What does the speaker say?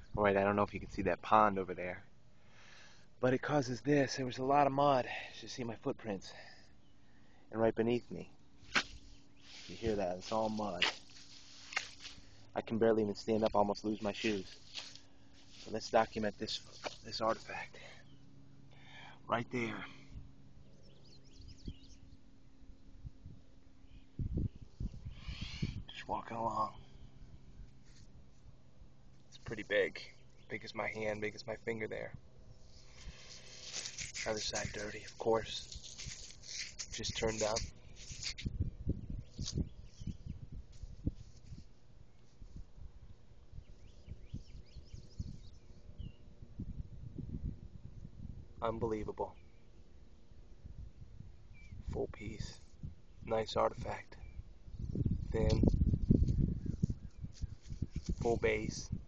Alright, I don't know if you can see that pond over there, but it causes this. There was a lot of mud. You should see my footprints. And right beneath me, you hear that? It's all mud. I can barely even stand up, almost lose my shoes. So let's document this artifact. Right there. Just walking along. It's pretty big. Big as my hand, big as my finger there. Other side dirty, of course. Just turned up. Unbelievable. Full piece. Nice artifact. Thin. Full base.